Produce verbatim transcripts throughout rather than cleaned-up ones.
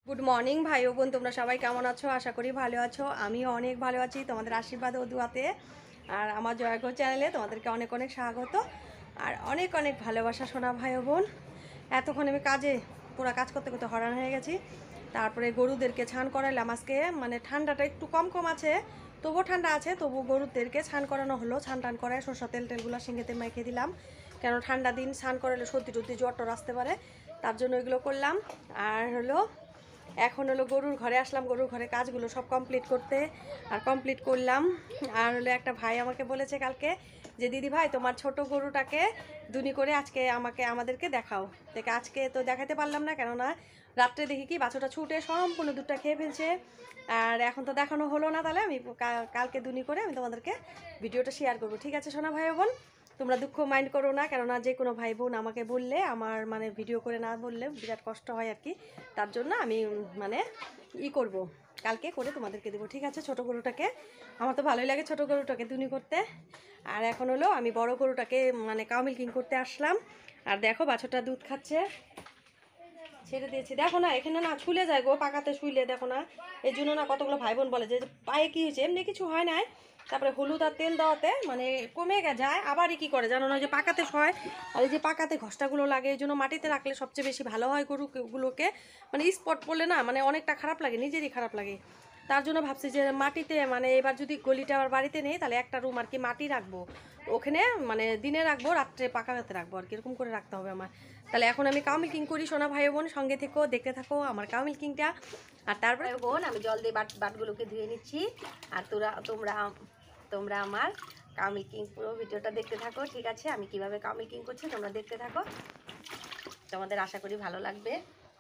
Good morning ভাই ও বোন, তোমরা সবাই কেমন আছো? আশা করি ভালো আছো। আমিও অনেক ভালো আছি, তোমাদের আশীর্বাদ ও দুয়াতে। আর আমার জয়গো চ্যানেলে তোমাদেরকে অনেক অনেক স্বাগত আর অনেক অনেক ভালোবাসা শোনা ভাই ও বোন। এতক্ষণ আমি কাজে পুরো কাজ করতে করতে হয়রান হয়ে গেছি। তারপরে গরুদেরকে ছান করাইলাম আজকে, মানে ঠান্ডাটা একটু কম কম আছে, তবুও ঠান্ডা আছে, তবু গরুদেরকে ছান করানো হলো। ছান টান করায় সরষা তেল টেলগুলো সিঙ্গেতে মেখে দিলাম, কেন ঠান্ডা দিন ছান করালে সর্দি টর্দি জ্বর টর আসতে পারে, তার জন্য এগুলো করলাম। আর হলো এখন হলো গরুর ঘরে আসলাম, গরুর ঘরে কাজগুলো সব কমপ্লিট করতে, আর কমপ্লিট করলাম। আর হলো একটা ভাই আমাকে বলেছে কালকে যে দিদি ভাই তোমার ছোট গরুটাকে দুনি করে আজকে আমাকে আমাদেরকে দেখাও। দেখে আজকে তো দেখাতে পারলাম না, কেননা রাত্রে দেখি কি বাছুরটা ছুটে সম্পূর্ণ দুধটা খেয়ে ফেলছে। আর এখন তো দেখানো হলো না, তাহলে আমি কালকে দুনি করে আমি তোমাদেরকে ভিডিওটা শেয়ার করবো। ঠিক আছে সোনা ভাই বোন, তোমরা দুঃখ মাইন্ড করো না, কেননা যে কোনো ভাই বোন আমাকে বললে আমার মানে ভিডিও করে না বললে বিরাট কষ্ট হয় আর কি। তার জন্য আমি মানে ই করব, কালকে করে তোমাদেরকে দেবো। ঠিক আছে, ছোটো গরুটাকে আমার তো ভালোই লাগে ছোটো গরুটাকে দুনি করতে। আর এখন হলো আমি বড় গরুটাকে মানে কাউ মিল্কিং করতে আসলাম। আর দেখো বাছুরটা দুধ খাচ্ছে, ছেড়ে দিয়েছি। দেখো না এখানে না ছুলে যায় গো, পাকাতে শুইলে দেখো না, এই জন্য না কতগুলো ভাই বোন বলে যে পায়ে কী হয়েছে, এমনি কিছু হয় নাই, তারপরে হলুদ আর তেল দেওয়াতে মানে কমে যায়। আবারই কী করে জানো না, যে পাকাতে হয় আর এই যে পাকাতে ঘষ্টাগুলো লাগে, এই জন্য মাটিতে রাখলে সবচেয়ে বেশি ভালো হয় গরুগুলোকে। মানে স্পট পড়লে না মানে অনেকটা খারাপ লাগে, নিজেরই খারাপ লাগে। তার জন্য ভাবছি যে মাটিতে মানে এবার যদি গলিটা আমার বাড়িতে নেই, তাহলে একটা রুম আর কি মাটি রাখবো, ওখানে মানে দিনে রাখবো, রাত্রে পাকাতে রাখবো আর কি, এরকম করে রাখতে হবে আমার। তাহলে এখন আমি কাউ মিল্কিং করি, সোনা ভাই বোন সঙ্গে থেকেও দেখতে থাকো আমার কাউ মিল্কিংটা। আর তারপরে বোন আমি জল দিয়ে বাট বাটগুলোকে ধুয়ে নিচ্ছি, আর তোরা তোমরা তোমরা আমার কাউ মিল্কিং পুরো ভিডিওটা দেখতে থাকো। ঠিক আছে, আমি কিভাবে কাউ মিল্কিং করছি তোমরা দেখতে থাকো, তোমাদের আশা করি ভালো লাগবে।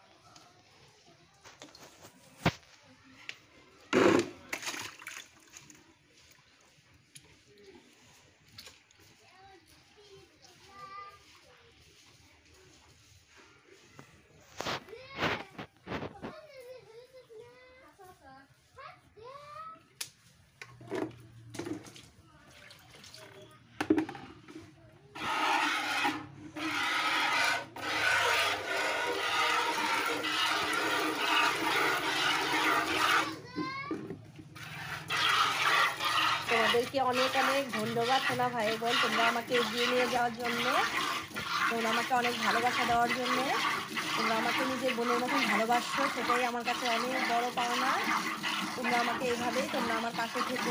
তোমাদেরকে অনেক অনেক ধন্যবাদ সোনা ভাই বোন, তোমরা আমাকে এগিয়ে নিয়ে যাওয়ার জন্য, তোমরা আমাকে অনেক ভালোবাসা দেওয়ার জন্য, তোমরা আমাকে নিজের বোনের মতন ভালোবাসছো, সেটাই আমার কাছে অনেক বড় পাওনা। তোমরা আমাকে এইভাবেই তোমরা আমার পাশে থেকো।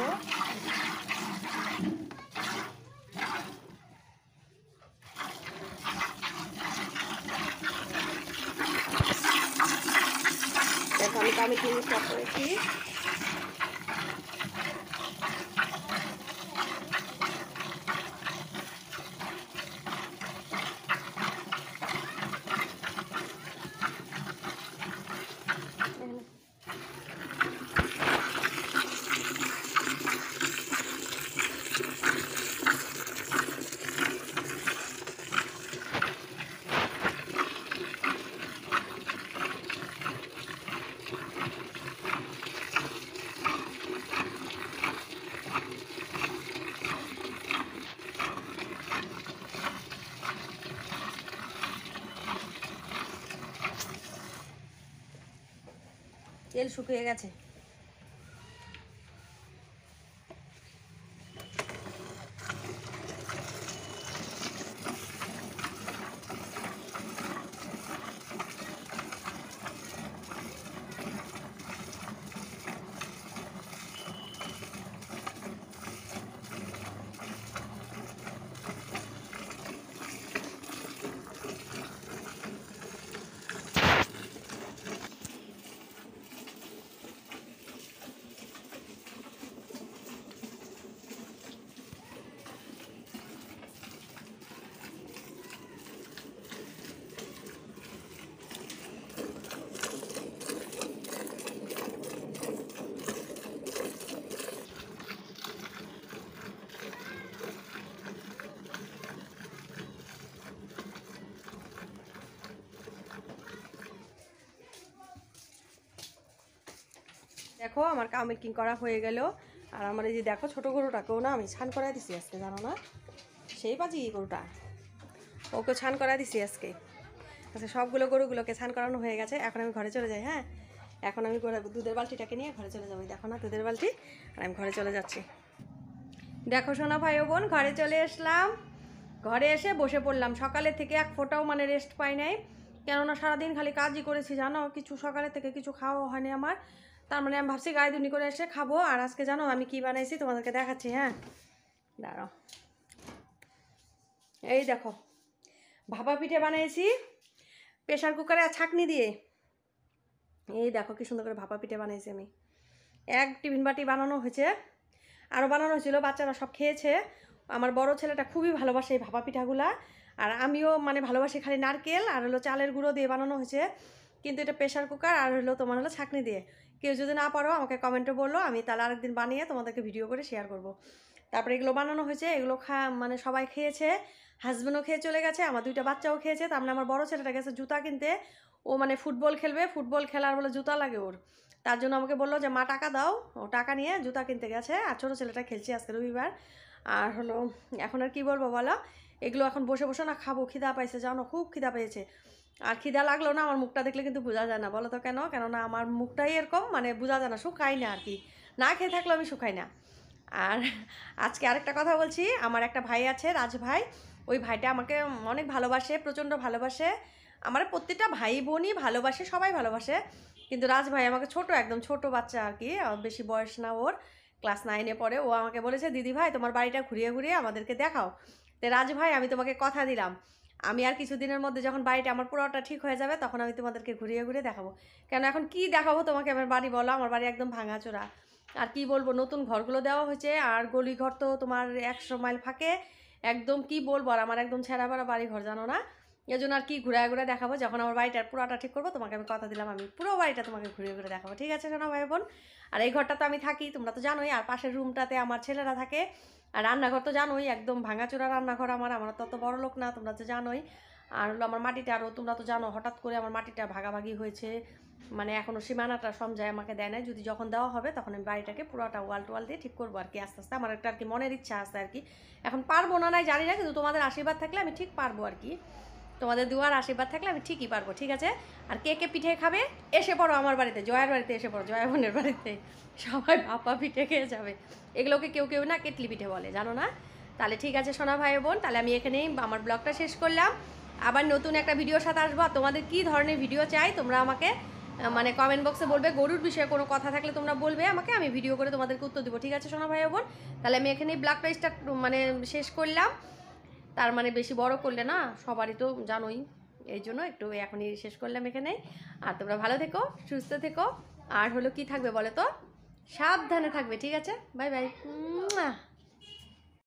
দেখো আমি আমি কিনে স্টপ করেছি। তেল শুকিয়ে গেছে। দেখো আমার কাউ মিল্কিং করা হয়ে গেল। আর আমার এই যে দেখো ছোটো গরুটাকেও না আমি ছান করাই দিছি আজকে, জানো না, সেই বাজি গরুটা, ওকে ছান করা দিছি আজকে। আচ্ছা সবগুলো গরুগুলোকে ছান করানো হয়ে গেছে, এখন আমি ঘরে চলে যাই। হ্যাঁ, এখন আমি ঘরে দুধের বালতিটাকে নিয়ে ঘরে চলে যাবো। দেখো না দুধের বালতি, আর আমি ঘরে চলে যাচ্ছি। দেখো সোনা ভাই ও বোন, ঘরে চলে আসলাম। ঘরে এসে বসে পড়লাম। সকালে থেকে এক ফোঁটাও মানে রেস্ট পাই নাই, কেননা সারাদিন খালি কাজই করেছি জানো, কিছু সকালে থেকে কিছু খাওয়া হয়নি আমার। তার মানে আমি ভাবছি গায়ে দুনি করে এসে খাবো। আর আজকে জানো আমি কি বানাইছি তোমাদেরকে দেখাচ্ছি। হ্যাঁ দাঁড়াও, এই দেখো ভাপা পিঠে বানিয়েছি প্রেশার কুকারে আর ছাঁকনি দিয়ে। এই দেখো কি সুন্দর করে ভাপা পিঠে বানিয়েছি আমি। এক টিফিন বাটি বানানো হয়েছে, আরও বানানো হয়েছিল, বাচ্চারা সব খেয়েছে। আমার বড় ছেলেটা খুবই ভালোবাসে এই ভাপা পিঠাগুলা, আর আমিও মানে ভালোবাসি। খালি নারকেল আর হলো চালের গুঁড়ো দিয়ে বানানো হয়েছে, কিন্তু এটা প্রেশার কুকার আর হলো তোমার হলো ছাঁকনি দিয়ে। কেউ যদি না পারো আমাকে কমেন্টে বললো, আমি তাহলে আরেকদিন বানিয়ে তোমাদেরকে ভিডিও করে শেয়ার করব। তারপরে এগুলো বানানো হয়েছে, এগুলো খা মানে সবাই খেয়েছে, হাজব্যান্ডও খেয়ে চলে গেছে, আমার দুইটা বাচ্চাও খেয়েছে। তার মানে আমার বড় ছেলেটা গেছে জুতা কিনতে, ও মানে ফুটবল খেলবে, ফুটবল খেলার বলে জুতা লাগে ওর, তার জন্য আমাকে বললো যে মা টাকা দাও, ও টাকা নিয়ে জুতা কিনতে গেছে। আর ছোটো ছেলেটা খেলছে আজকে রবিবার। আর হলো এখন আর কি বলবো বলো, এগুলো এখন বসে বসে না খাবো, খিদা পাইছে জানো, খুব খিদা পেয়েছে। আর খিদা লাগলো না, আমার মুখটা দেখলে কিন্তু বোঝা যায় না, বলো তো কেন? কেননা আমার মুখটাই এরকম, মানে বোঝা যায় না, শুকাই না আর কি, না খেয়ে থাকলেও আমি শুকাই না। আর আজকে আরেকটা কথা বলছি, আমার একটা ভাই আছে রাজ ভাই, ওই ভাইটা আমাকে অনেক ভালোবাসে, প্রচণ্ড ভালোবাসে। আমার প্রত্যেকটা ভাই বোনই ভালোবাসে, সবাই ভালোবাসে, কিন্তু রাজ ভাই আমাকে ছোট, একদম ছোট বাচ্চা আর কি, বেশি বয়স না ওর, ক্লাস নাইনে পড়ে। ও আমাকে বলেছে দিদি ভাই তোমার বাড়িটা ঘুরিয়ে ঘুরিয়ে আমাদেরকে দেখাও। তো রাজ ভাই আমি তোমাকে কথা দিলাম, আমি আর কিছুদিনের মধ্যে যখন বাড়িটা আমার পুরোটা ঠিক হয়ে যাবে তখন আমি তোমাদেরকে ঘুরিয়ে ঘুরিয়ে দেখাবো। কেন এখন কি দেখাবো তোমাকে আমার বাড়ি, বলো? আমার বাড়ি একদম ভাঙাচোরা, আর কি বলবো, নতুন ঘরগুলো দেওয়া হয়েছে, আর গলি ঘর তো তোমার একশো মাইল ফাঁকে, একদম কি বলবো, আর আমার একদম ছেঁড়া বেড়া বাড়ি ঘর জানো না। এই জন্য আর কি ঘুরায় ঘুরে দেখাবো, যখন আমার বাড়িটার পুরোটা ঠিক করবো তোমাকে আমি কথা দিলাম, আমি পুরো বাড়িটা তোমাকে ঘুরে ঘুরে দেখাবো, ঠিক আছে শোনা ভাই বোন? আর এই ঘরটা তো আমি থাকি তোমরা তো জানোই, আর পাশের রুমটাতে আমার ছেলেরা থাকে। আর রান্নাঘর তো জানোই একদম ভাঙাচোরা রান্নাঘর আমার, আমার তো অত বড় লোক না, তোমরা তো জানোই। আর হলো আমার মাটিটা, আরও তোমরা তো জানো হঠাৎ করে আমার মাটিটা ভাগাভাগি হয়েছে, মানে এখনও সীমানাটা সমঝায় আমাকে দেয় না, যদি যখন দেওয়া হবে তখন আমি বাড়িটাকে পুরোটা ওয়াল টোয়াল দিয়ে ঠিক করবো আর কি, আস্তে আস্তে। আমার একটা আর কি মনের ইচ্ছা আছে আর কি, এখন পারবো না নাই জানি না, কিন্তু তোমাদের আশীর্বাদ থাকলে আমি ঠিক পারবো আর কি, তোমাদের দুয়ার আশীর্বাদ থাকলে আমি ঠিকই পারবো, ঠিক আছে? আর কে কে পিঠে খাবে এসে পড়ো আমার বাড়িতে, জয়ার বাড়িতে এসে পড়ো, জয়া বোনের বাড়িতে, সবাই ভাপা পিঠে খেয়ে যাবে। এগুলোকে কেউ কেউ না কেটলি পিঠে বলে, জানো না? তাহলে ঠিক আছে সোনা ভাই বোন, তাহলে আমি এখানেই আমার ব্লগটা শেষ করলাম। আবার নতুন একটা ভিডিওর সাথে আসবো। তোমাদের কী ধরনের ভিডিও চাই তোমরা আমাকে মানে কমেন্ট বক্সে বলবে, গরুর বিষয়ে কোনো কথা থাকলে তোমরা বলবে আমাকে, আমি ভিডিও করে তোমাদেরকে উত্তর দেবো, ঠিক আছে সোনা ভাই বোন? তাহলে আমি এখানেই ব্লগটা স্টার্ট মানে শেষ করলাম। তার মানে বেশি বড় করলে না সবারই তো জানোই, এই জন্য একটু এখনই শেষ করলাম এখানে। আর তোমরা ভালো থেকো, সুস্থ থেকো, আর হলো কি থাকবে বলো তো, সাবধানে থাকবে, ঠিক আছে? Bye by.